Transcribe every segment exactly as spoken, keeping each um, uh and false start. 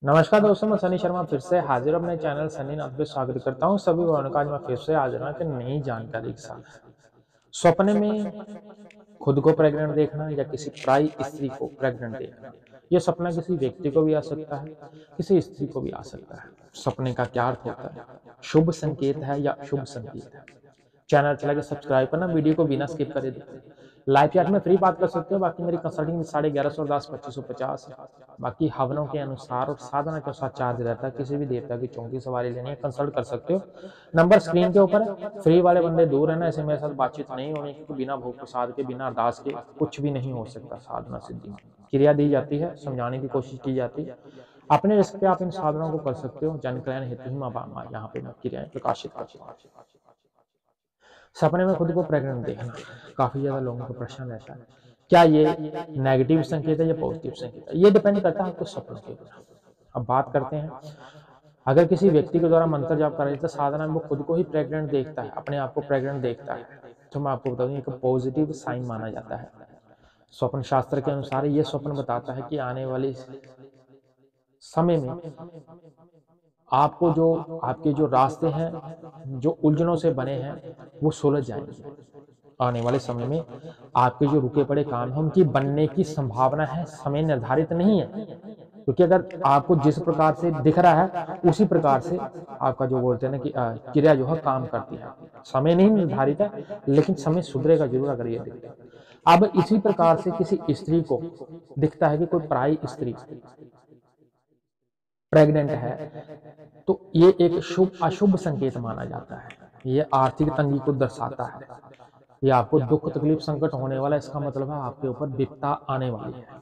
नमस्कार दोस्तों, मैं सनी शर्मा फिर से हाजिर हूं अपने चैनल सनी नाथ पे स्वागत करता हूं सभी भाइयों का। आज मैं फिर से हाजिर हूं कि नई जानकारी के साथ। सपने में खुद को प्रेग्नेंट देखना या किसी पराई स्त्री को प्रेग्नेंट देखना, यह सपना किसी व्यक्ति को भी आ सकता है, किसी स्त्री को भी आ सकता है। सपने का क्या अर्थ होता है, शुभ संकेत है या शुभ संकेत है? चैनल अच्छा लगे सब्सक्राइब करना, वीडियो को बिना स्किप करे देखना। लाइव चैट में फ्री बात कर सकते हो। बाकी मेरी कंसल्टिंग साढ़े ग्यारह सौ दस पच्चीस सौ पचास है। बाकी हवनों के अनुसार और साधना के अनुसार चार्ज रहता है। किसी भी देवता की चौकी सवारी लेनी है, कंसल्ट कर सकते हो। नंबर स्क्रीन के ऊपर है। फ्री वाले बंदे दूर है ना, ऐसे मेरे साथ बातचीत नहीं होनी, क्योंकि बिना भोग प्रसाद के, बिना अरदास के कुछ भी नहीं हो सकता। साधना सिद्धि में क्रिया दी जाती है, समझाने की कोशिश की जाती है। अपने रिस्क पे आप इन साधनाओं को कर सकते हो। जन कल्याण हेतु ही मैं यहाँ पे मैं क्रियाएं प्रकाशित करता हूँ। सपने में खुद को प्रेग्नेंट देखना काफी ज्यादा लोगों का प्रश्न रहता है। क्या ये नेगेटिव संकेत है या पॉजिटिव संकेत है? ये डिपेंड करता है आपके सपनों के ऊपर। अब बात करते हैं, अगर किसी व्यक्ति के द्वारा मंत्र जाप कराई तो साधना में वो खुद को ही प्रेग्नेंट देखता है, अपने आप को प्रेग्नेंट देखता है, तो मैं आपको बता दूं एक पॉजिटिव साइन माना जाता है। स्वप्न शास्त्र के अनुसार ये स्वप्न बताता है कि आने वाले समय में आपको जो आपके जो रास्ते हैं, जो उलझनों से बने हैं, वो सुलझ जाएंगे। आने वाले समय में आपके जो रुके पड़े काम हैं, उनकी बनने की संभावना है। समय निर्धारित नहीं है, क्योंकि अगर आपको जिस प्रकार से दिख रहा है उसी प्रकार से आपका जो बोलते हैं ना कि अ, क्रिया जो है काम करती है। समय नहीं निर्धारित है, लेकिन समय सुधरेगा जरूर अगर ये दिखता है। अब इसी प्रकार से किसी स्त्री को दिखता है कि कोई पराई स्त्री प्रेग्नेंट है, तो ये एक शुभ अशुभ संकेत माना जाता है। ये आर्थिक तंगी को दर्शाता है। ये आपको दुख तकलीफ संकट होने वाला, इसका मतलब है आपके ऊपर विपदा आने वाली है।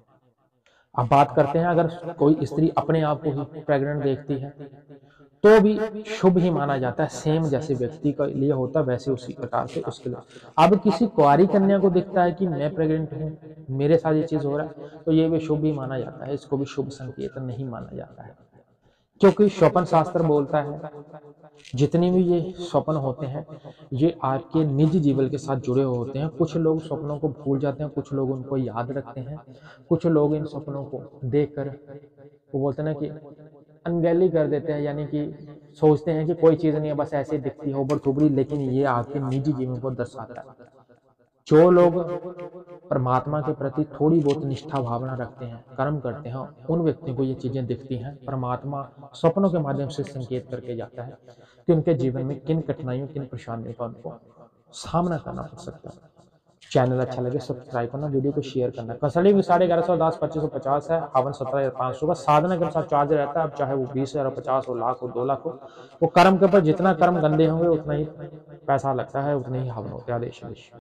अब बात करते हैं, अगर कोई स्त्री अपने आप को ही प्रेग्नेंट देखती है तो भी शुभ ही माना जाता है। सेम जैसे व्यक्ति के लिए होता है वैसे उसी प्रकार से उसके लिए। अब किसी कुंवारी कन्या को दिखता है कि मैं प्रेग्नेंट हूं, मेरे साथ ये चीज हो रहा है, तो ये भी शुभ ही माना जाता है। इसको भी शुभ संकेत नहीं माना जाता है, क्योंकि स्वपन शास्त्र बोलता है जितने भी ये स्वप्न होते हैं, ये आपके निजी जीवन के साथ जुड़े हुए होते हैं। कुछ लोग स्वप्नों को भूल जाते हैं, कुछ लोग उनको याद रखते हैं, कुछ लोग इन स्वप्नों को देखकर वो बोलते हैं ना कि अनगैली कर देते हैं, यानी कि सोचते हैं कि कोई चीज नहीं है, बस ऐसे दिखती है ऊबर थुबरी, लेकिन ये आपके निजी जीवन को दर्शाता है। जो लोग परमात्मा के प्रति थोड़ी बहुत निष्ठा भावना रखते हैं, कर्म करते हैं, उन व्यक्तियों को ये चीजें दिखती हैं। परमात्मा स्वप्नों के माध्यम से संकेत करके जाता है कि उनके जीवन में किन कठिनाइयों, किन परेशानियों का उनको सामना करना पड़ सकता है। चैनल अच्छा लगे सब्सक्राइब करना, वीडियो को शेयर करना। कंसल्टिंग साढ़े ग्यारह सौ दस पच्चीस सौ पचास है, हवन सत्रह हजार पाँच सौ का। साधना के अनुसार चार्ज रहता है। अब चाहे वो बीस हजार पचास हो, लाख हो, दो लाख हो, वो कर्म के ऊपर, जितना कर्म गंदे होंगे उतना ही पैसा लगता है, उतने ही हवन होते हैं। आदेश।